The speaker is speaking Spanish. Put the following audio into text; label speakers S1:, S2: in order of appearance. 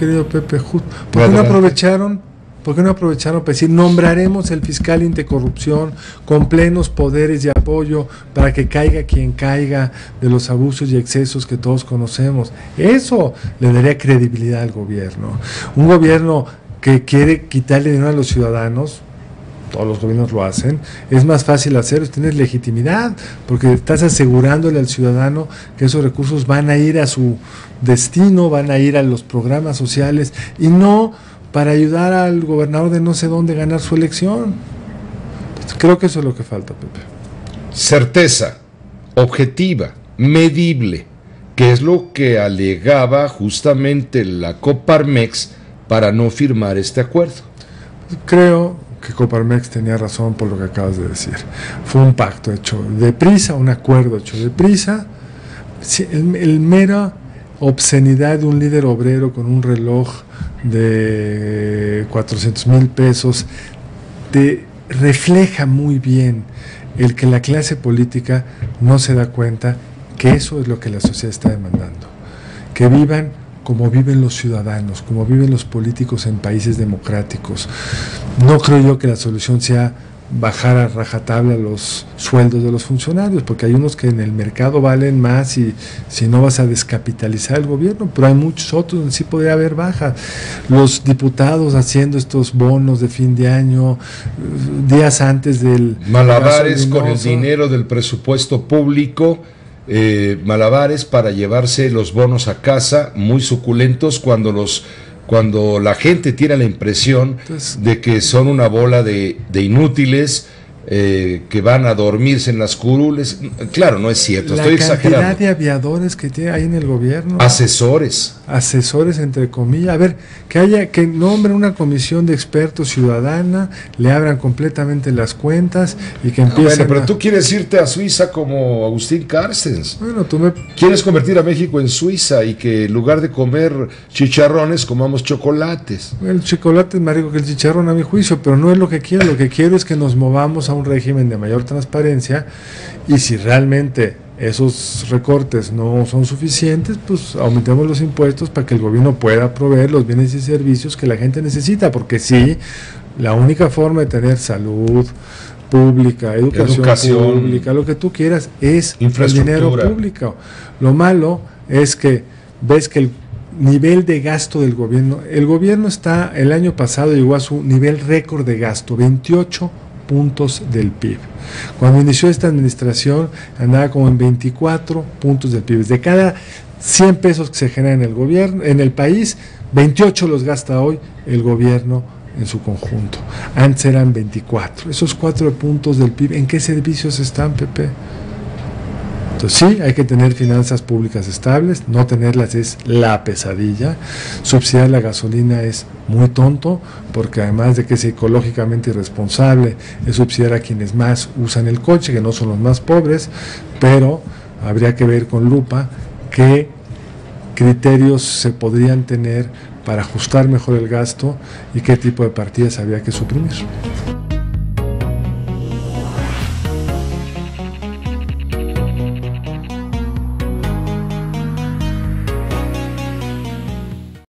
S1: querido Pepe. ¿Por qué no aprovecharon? ¿Por qué no aprovecharon para decir, nombraremos el fiscal anticorrupción con plenos poderes y apoyo para que caiga quien caiga de los abusos y excesos que todos conocemos? Eso le daría credibilidad al gobierno. Un gobierno que quiere quitarle dinero a los ciudadanos, todos los gobiernos lo hacen, es más fácil hacerlo, tienes legitimidad, porque estás asegurándole al ciudadano que esos recursos van a ir a su destino, van a ir a los programas sociales y no para ayudar al gobernador de no sé dónde ganar su elección. Creo que eso es lo que falta, Pepe.
S2: Certeza, objetiva, medible, que es lo que alegaba justamente la Coparmex para no firmar este acuerdo.
S1: Creo que Coparmex tenía razón por lo que acabas de decir. Fue un pacto hecho deprisa, un acuerdo hecho deprisa. El mera obscenidad de un líder obrero con un reloj de 400,000 pesos te refleja muy bien el que la clase política no se da cuenta que eso es lo que la sociedad está demandando, que vivan como viven los ciudadanos, como viven los políticos en países democráticos. No creo yo que la solución sea bajar a rajatabla los sueldos de los funcionarios, porque hay unos que en el mercado valen más y si no vas a descapitalizar el gobierno, pero hay muchos otros donde sí podría haber bajas. Los diputados haciendo estos bonos de fin de año, días antes del...
S2: Malabares con el dinero del presupuesto público, malabares para llevarse los bonos a casa, muy suculentos, cuando la gente tiene la impresión de que son una bola de inútiles que van a dormirse en las curules. Claro, no es cierto, estoy exagerando.
S1: La cantidad de aviadores que tiene ahí en el gobierno. Asesores, entre comillas. A ver, que nombren una comisión de expertos ciudadana, le abran completamente las cuentas y que empiecen.
S2: Bueno, pero tú quieres irte a Suiza como Agustín Carstens.
S1: Bueno,
S2: quieres convertir a México en Suiza y que en lugar de comer chicharrones comamos chocolates.
S1: El chocolate es más rico que el chicharrón a mi juicio, pero no es lo que quiero. Lo que quiero es que nos movamos a un régimen de mayor transparencia, y si realmente esos recortes no son suficientes, pues aumentemos los impuestos para que el gobierno pueda proveer los bienes y servicios que la gente necesita, porque la única forma de tener salud pública, educación pública, lo que tú quieras, es el dinero público. Lo malo es que ves que el nivel de gasto del gobierno, el año pasado llegó a su nivel récord de gasto, 28 puntos del PIB. Cuando inició esta administración andaba como en 24 puntos del PIB. De cada 100 pesos que se generan en el país, 28 los gasta hoy el gobierno en su conjunto. Antes eran 24. Esos 4 puntos del PIB, ¿en qué servicios están, Pepe? Entonces sí, hay que tener finanzas públicas estables, no tenerlas es la pesadilla. Subsidiar la gasolina es muy tonto, porque además de que es ecológicamente irresponsable, es subsidiar a quienes más usan el coche, que no son los más pobres, pero habría que ver con lupa qué criterios se podrían tener para ajustar mejor el gasto y qué tipo de partidas habría que suprimir.